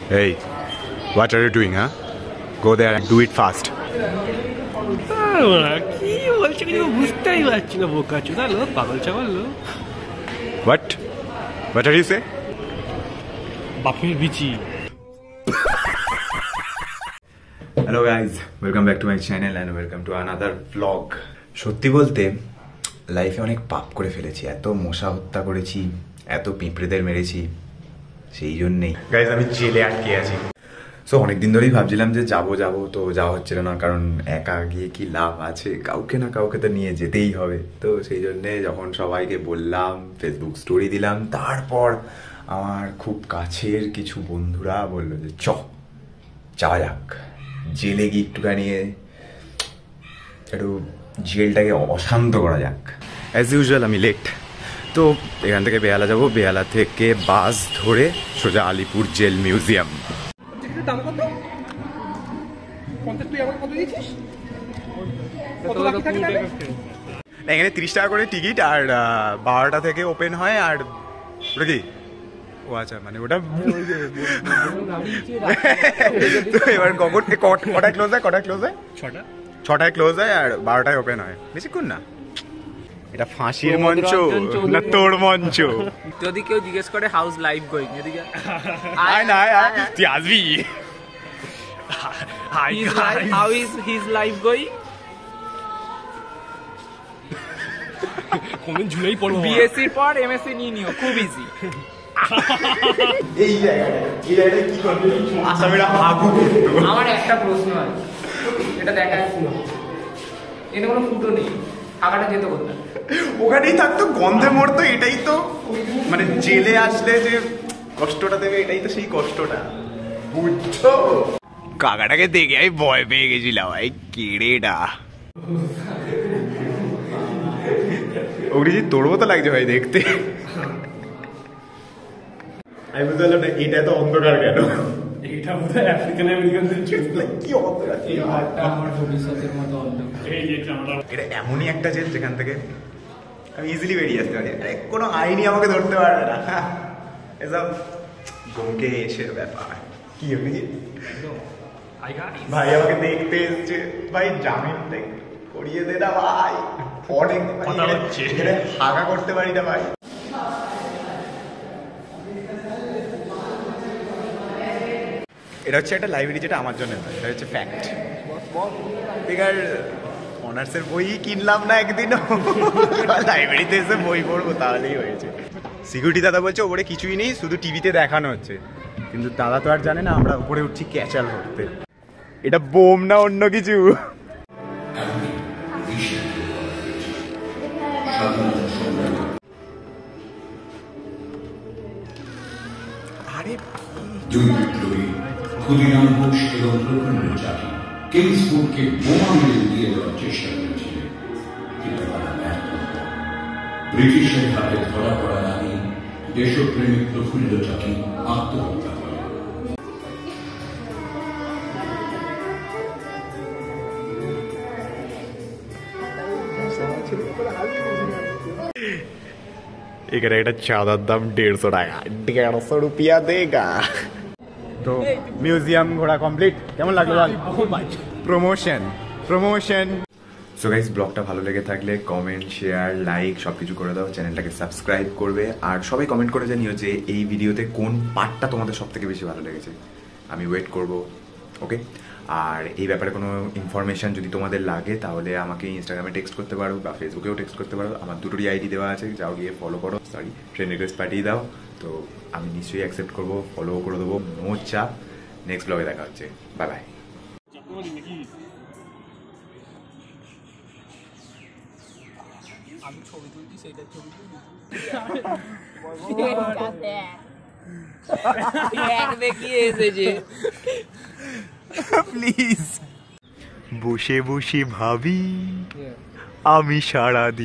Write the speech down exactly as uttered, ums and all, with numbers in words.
Hey, what are you doing, huh? Go there and do it fast. What? What are you saying? Hello guys, welcome back to my channel and welcome to another vlog. সত্যি বলতে লাইফে অনেক পাপ করে ফেলেছি, এত মশা হত্যা করেছি, এত পিঁপড়েদের মেরেছি, সেই জন্যেই গাইজ আমি জেলে আটকে আছি। সো অনেকদিন ধরেই ভাবছিলাম যে যাবো যাবো তো যাওয়া হচ্ছিল না, কারণ একা গিয়ে কি লাভ আছে, কাউকে না কাউকে তো নিয়ে যেতেই হবে। তো সেই জন্যে যখন সবাইকে বললাম, ফেসবুক স্টোরি দিলাম, তারপর আমার খুব কাছের কিছু বন্ধুরা বললো যে চ যাওয়া যাক জেলে গিয়ে একটুখানি একটু জেলটাকে অশান্ত করা যাক। অ্যাজ ইউজুয়াল আমি লেট, তো এখান থেকে বেহালা যাবো, বেহালা থেকে বাস ধরে সোজা আলিপুর জেল মিউজিয়াম। এখানে তিরিশ টাকা করে টিকিট, আর বারোটা থেকে ওপেন হয়। আর ওটা কি, ও আচ্ছা, মানে ওটা এবার কখন কটায় ক্লোজ হয়, কটায় ক্লোজ হয়? ছটা ছটায় ক্লোজ হয় আর বারোটায় ওপেন হয়। বেশিক্ষণ না। এটা ফাঁসির মঞ্চ না তোর মঞ্চ? যদি কেউ জিজ্ঞেস করে হাউস লাইফ গোয়িং, এদিকে আয় না আয়, তুই আসবি। How is his life going? কোন ঝুলেই পড়বো। বিএসসির পর এমএসসি নিয়ে নিও, খুব ইজি। এই জায়গাটা এই জায়গাটা কি করবে? আসামিরা হাগু করতো। আমার একটা প্রশ্ন আছে, এটা দেখাচ্ছিল, এতে কোনো ফুটো নেই, হাগাটা যেত কোথায়? ওখানেই থাকতো, গন্ধে মরতো। এটাই তো মানে জেলে আসলে যে কষ্টটা দেবে, এটাই তো সেই কষ্টটা, বুঝছো? কাকাটাকে দেখে আমি ভয় পেয়ে গেছিলাম, ভাই কেড়েটা অগ্রিজিৎ তোর মতো লাগছে ভাই দেখতে। আমি বুঝতে পারলাম না এটা তো অন্ধকার কেন। এটা বোধহয় আফ্রিকান আমেরিকানদের জন্য। কি অন্ধকার, এই ঘরটা আমার ভবিষ্যতের মতো অন্ধকার। এই যে আমরা এটা এমনই একটা জেল যেখান থেকে আমি ইজিলি বেরিয়ে আসতে পারি, কোনো আইনই আমাকে ধরতে পারবে না। এসব গমকে এসে ব্যাপার কি অভিজিৎ ভাই আমাকে দেখতে এসছে, ভাই জামিন করিয়ে দে না ভাই, অনেক হাগা করতে পারি না ভাই। এটা হচ্ছে একটা লাইব্রেরি, যেটা আমার জন্য নয়, এটা হচ্ছে ফ্যাক্ট। বেকার অনার্সের বই কিনলাম না একদিনও, লাইব্রেরিতে এসে বই পড়বো, তাহলেই হয়েছে। সিকিউরিটি দাদা বলছে ওপরে কিছুই নেই, শুধু টিভিতে দেখানো হচ্ছে, কিন্তু দাদা তো আর জানে না আমরা উপরে উঠছি ক্যাচাল ধরতে। এটা বোম না অন্য কিছু? আরে দুই বিপ্লবী ক্ষুদিরাম ঘোষ এবং প্রফুল্ল চাকী কিংসফোর্ডকে বোমা মেরে দিয়ে দেওয়ার চেষ্টা করেছিলেন, কিন্তু তারা ব্যর্থ হয়। ব্রিটিশের হাতে ধরা পড়ার আগে দেশপ্রেমিক প্রফুল্ল চাকী আত্মহত্যা করেন। এখানে একটা চাঁদার দাম দেড়শো টাকা, দেড়শো রুপিয়া দেগা। তো মিউজিয়াম ঘোরা কমপ্লিট। কেমন লাগলো বল? প্রমোশন প্রমোশন সো গাইস, ব্লগটা ভালো লেগে থাকলে কমেন্ট, শেয়ার, লাইক সব কিছু করে দাও, চ্যানেলটাকে সাবস্ক্রাইব করবে, আর সবাই কমেন্ট করে জানিও যে এই ভিডিওতে কোন পার্টটা তোমাদের সব থেকে বেশি ভালো লেগেছে। আমি ওয়েট করব, ওকে? আর এই ব্যাপারে কোনো ইনফরমেশান যদি তোমাদের লাগে তাহলে আমাকে ইনস্টাগ্রামে টেক্সট করতে পারো বা ফেসবুকেও টেক্সট করতে পারো। আমার দুটোরই আইডি দেওয়া আছে, যাও গিয়ে ফলো করো, সরি ফ্রেন্ড রিকোয়েস্ট পাঠিয়ে দাও, তো আমি নিশ্চয়ই অ্যাকসেপ্ট করবো, ফলো করে দেবো, নো চাপ। নেক্সট ব্লগে দেখা হচ্ছে, বাই বাই। আমি ছবি তুলছি, সেইটা ছবি দেখিয়ে এসেছে প্লিজ। বসে বসে ভাবি আমি সারাদিন